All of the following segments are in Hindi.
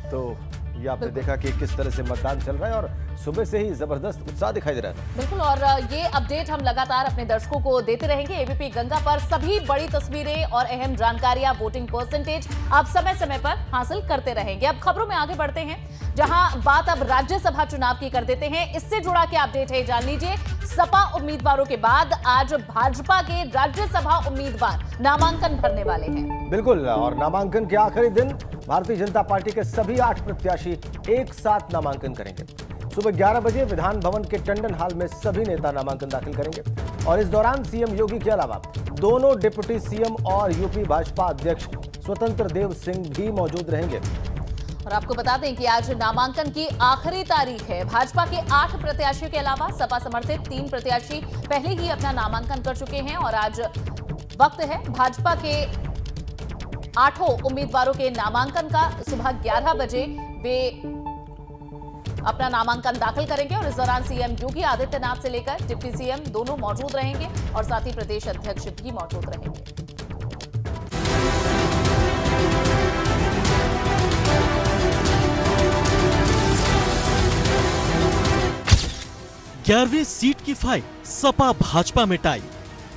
तो ये आपने देखा कि किस तरह से मतदान चल रहा है और सुबह से ही जबरदस्त उत्साह दिखाई दे रहा है। बिल्कुल, और ये अपडेट हम लगातार अपने दर्शकों को देते रहेंगे। एबीपी गंगा पर सभी बड़ी तस्वीरें और अहम जानकारियां, वोटिंग परसेंटेज आप समय समय पर हासिल करते रहेंगे। अब खबरों में आगे बढ़ते हैं, जहां बात अब राज्यसभा चुनाव की कर देते हैं। इससे जुड़ा क्या अपडेट है जान लीजिए। सपा उम्मीदवारों के बाद आज भाजपा के राज्यसभा उम्मीदवार नामांकन भरने वाले हैं। बिल्कुल, और नामांकन के आखिरी दिन भारतीय जनता पार्टी के सभी 8 प्रत्याशी एक साथ नामांकन करेंगे। सुबह 11 बजे विधान भवन के टंडन हॉल में सभी नेता नामांकन दाखिल करेंगे और इस दौरान सीएम योगी के अलावा दोनों डिप्टी सीएम और यूपी भाजपा अध्यक्ष स्वतंत्र देव सिंह भी मौजूद रहेंगे। और आपको बता दें कि आज नामांकन की आखिरी तारीख है। भाजपा के 8 प्रत्याशियों के अलावा सपा समर्थित 3 प्रत्याशी पहले ही अपना नामांकन कर चुके हैं और आज वक्त है भाजपा के 8 उम्मीदवारों के नामांकन का। सुबह 11 बजे वे अपना नामांकन दाखिल करेंगे और इस दौरान सीएम योगी आदित्यनाथ से लेकर डिप्टी सीएम दोनों मौजूद रहेंगे और साथ ही प्रदेश अध्यक्ष भी मौजूद रहेंगे। 11वीं सीट की फाइट सपा भाजपा में टाई।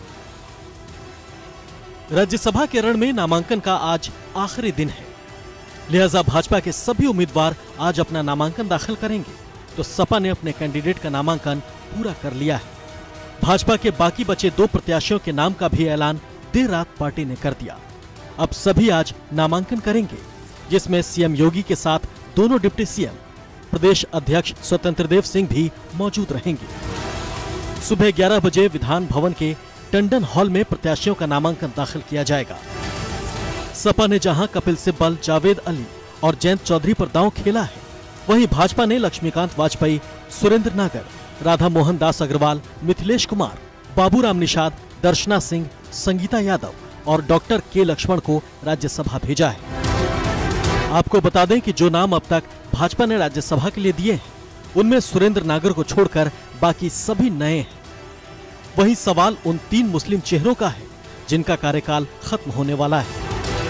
राज्यसभा के रण में नामांकन का आज आखिरी दिन है, लिहाजा भाजपा के सभी उम्मीदवार आज अपना नामांकन दाखिल करेंगे, तो सपा ने अपने कैंडिडेट का नामांकन पूरा कर लिया है। भाजपा के बाकी बचे 2 प्रत्याशियों के नाम का भी ऐलान देर रात पार्टी ने कर दिया। अब सभी आज नामांकन करेंगे, जिसमें सीएम योगी के साथ दोनों डिप्टी सीएम प्रदेश अध्यक्ष स्वतंत्र देव सिंह भी मौजूद रहेंगे। सुबह 11 बजे विधान भवन के टंडन हॉल में प्रत्याशियों का नामांकन दाखिल किया जाएगा। सपा ने जहां कपिल सिब्बल, जावेद अली और जयंत चौधरी पर दांव खेला है, वहीं भाजपा ने लक्ष्मीकांत वाजपेयी, सुरेंद्र नागर, राधा मोहन दास अग्रवाल, मिथिलेश कुमार, बाबूराम निषाद, दर्शना सिंह, संगीता यादव और डॉक्टर के लक्ष्मण को राज्यसभा भेजा है। आपको बता दें कि जो नाम अब तक भाजपा ने राज्यसभा के लिए दिए हैं, उनमें सुरेंद्र नागर को छोड़कर बाकी सभी नए हैं। वही सवाल उन 3 मुस्लिम चेहरों का है जिनका कार्यकाल खत्म होने वाला है।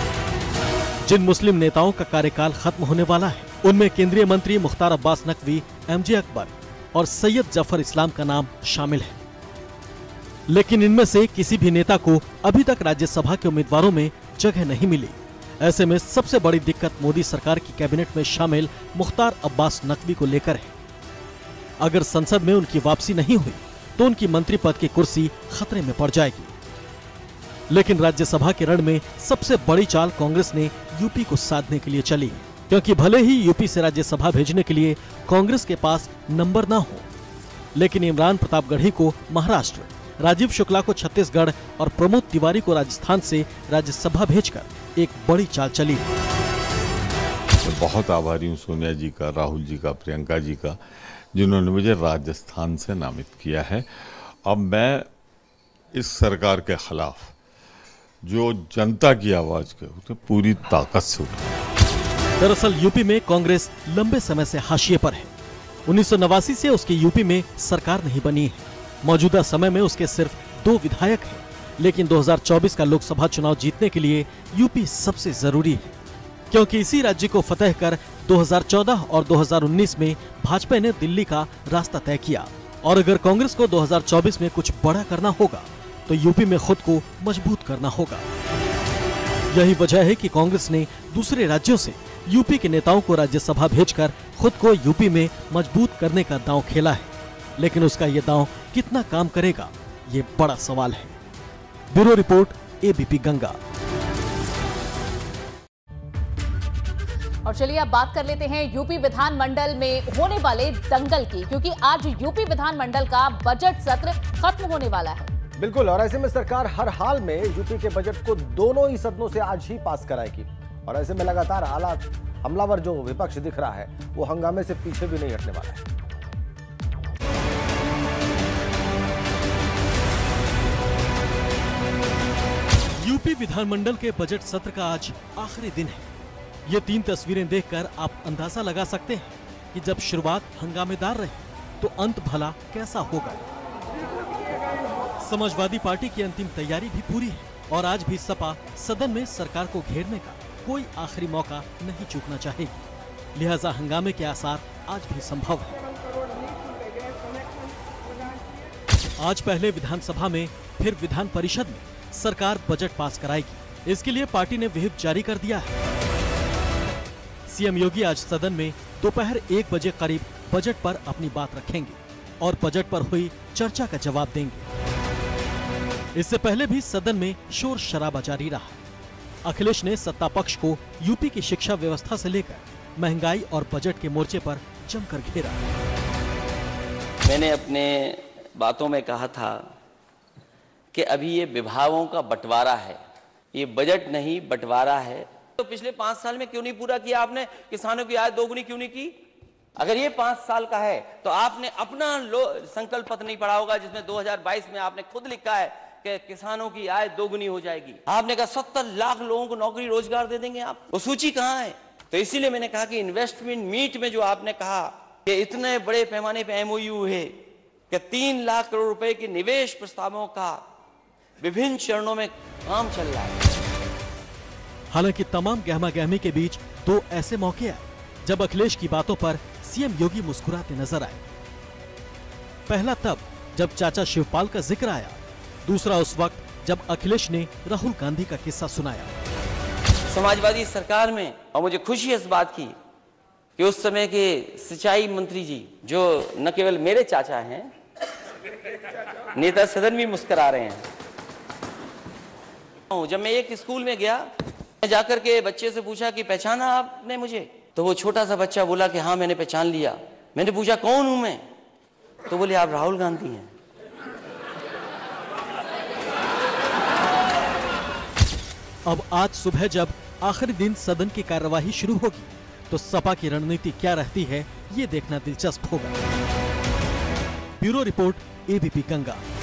जिन मुस्लिम नेताओं का कार्यकाल खत्म होने वाला है, उनमें केंद्रीय मंत्री मुख्तार अब्बास नकवी, एमजे अकबर और सैयद जफर इस्लाम का नाम शामिल है। लेकिन इनमें से किसी भी नेता को अभी तक राज्यसभा के उम्मीदवारों में जगह नहीं मिली। ऐसे में सबसे बड़ी दिक्कत मोदी सरकार की कैबिनेट में शामिल मुख्तार अब्बास नकवी को लेकर है। अगर संसद में उनकी वापसी नहीं हुई तो उनकी मंत्री पद की कुर्सी खतरे में पड़ जाएगी। लेकिन राज्यसभा के रण में सबसे बड़ी चाल कांग्रेस ने यूपी को साधने के लिए चली, क्योंकि भले ही यूपी से राज्यसभा भेजने के लिए कांग्रेस के पास नंबर न हो, लेकिन इमरान प्रतापगढ़ी को महाराष्ट्र, राजीव शुक्ला को छत्तीसगढ़ और प्रमोद तिवारी को राजस्थान से राज्यसभा भेजकर एक बड़ी चाल चली। मैं बहुत आभारी हूँ सोनिया जी का, राहुल जी का, प्रियंका जी का, जिन्होंने मुझे राजस्थान से नामित किया है। अब मैं इस सरकार के खिलाफ जो जनता की आवाज के उसे पूरी ताकत से उठाऊंगा। दरअसल यूपी में कांग्रेस लंबे समय से हाशिए पर है। 1989 से उसकी यूपी में सरकार नहीं बनी है। मौजूदा समय में उसके सिर्फ 2 विधायक हैं, लेकिन 2024 का लोकसभा चुनाव जीतने के लिए यूपी सबसे जरूरी है, क्योंकि इसी राज्य को फतेह कर 2014 और 2019 में भाजपा ने दिल्ली का रास्ता तय किया। और अगर कांग्रेस को 2024 में कुछ बड़ा करना होगा तो यूपी में खुद को मजबूत करना होगा। यही वजह है कि कांग्रेस ने दूसरे राज्यों से यूपी के नेताओं को राज्यसभा भेजकर खुद को यूपी में मजबूत करने का दांव खेला है। लेकिन उसका ये दांव कितना काम करेगा, ये बड़ा सवाल है। Bureau report, ABP Ganga. और चलिए अब बात कर लेते हैं यूपी विधानमंडल में होने वाले दंगल की, क्योंकि आज यूपी विधानमंडल का बजट सत्र खत्म होने वाला है। बिल्कुल, और ऐसे में सरकार हर हाल में यूपी के बजट को दोनों ही सदनों से आज ही पास कराएगी। और ऐसे में लगातार हालात हमलावर जो विपक्ष दिख रहा है, वो हंगामे से पीछे भी नहीं हटने वाला है। यूपी विधानमंडल के बजट सत्र का आज आखिरी दिन है। ये 3 तस्वीरें देखकर आप अंदाजा लगा सकते हैं कि जब शुरुआत हंगामेदार रही तो अंत भला कैसा होगा। समाजवादी पार्टी की अंतिम तैयारी भी पूरी है और आज भी सपा सदन में सरकार को घेरने का कोई आखिरी मौका नहीं चूकना चाहेगी। लिहाजा हंगामे के आसार आज भी संभव है। आज पहले विधानसभा में फिर विधान परिषद में सरकार बजट पास कराएगी। इसके लिए पार्टी ने व्हिप जारी कर दिया है। सीएम योगी आज सदन में दोपहर 1 बजे करीब बजट पर अपनी बात रखेंगे और बजट पर हुई चर्चा का जवाब देंगे। इससे पहले भी सदन में शोर शराबा जारी रहा। अखिलेश ने सत्ता पक्ष को यूपी की शिक्षा व्यवस्था से लेकर महंगाई और बजट के मोर्चे पर जमकर घेरा। मैंने अपने बातों में कहा था कि अभी ये विभागों का बंटवारा है, ये बजट नहीं बंटवारा है। तो पिछले 5 साल में क्यों नहीं पूरा किया आपने? किसानों की आय दोगुनी क्यों नहीं की? अगर ये 5 साल का है तो आपने अपना संकल्प पत्र नहीं पढ़ा होगा, जिसमें 2022 में आपने खुद लिखा है कि किसानों की आय दोगुनी हो जाएगी। आपने कहा 70 लाख लोगों को नौकरी रोजगार दे देंगे आप। वो सूची कहाँ है? तो इसीलिए मैंने कहा कि इन्वेस्टमेंट मीट में जो आपने कहा कि इतने बड़े पैमाने पे MOU है कि 3 लाख करोड़ रुपए के निवेश प्रस्तावों का विभिन्न चरणों में काम चल रहा है। हालांकि तमाम गहमा गहमी के बीच 2 ऐसे मौके आए जब अखिलेश की बातों पर सीएम योगी मुस्कुराते नजर आए। पहला तब जब चाचा शिवपाल का जिक्र आया, दूसरा उस वक्त जब अखिलेश ने राहुल गांधी का किस्सा सुनाया। समाजवादी सरकार में, और मुझे खुशी है इस बात की कि उस समय के सिंचाई मंत्री जी, जो न केवल मेरे चाचा हैं, नेता सदन भी मुस्कुरा रहे हैं। जब मैं एक स्कूल में गया, मैं जाकर के बच्चे से पूछा कि पहचाना आपने मुझे? तो वो छोटा सा बच्चा बोला कि हाँ मैंने पहचान लिया। मैंने पूछा कौन हूं मैं? तो बोले आप राहुल गांधी हैं। अब आज सुबह जब आखिरी दिन सदन की कार्यवाही शुरू होगी तो सपा की रणनीति क्या रहती है, ये देखना दिलचस्प होगा। Bureau report, ABP Ganga.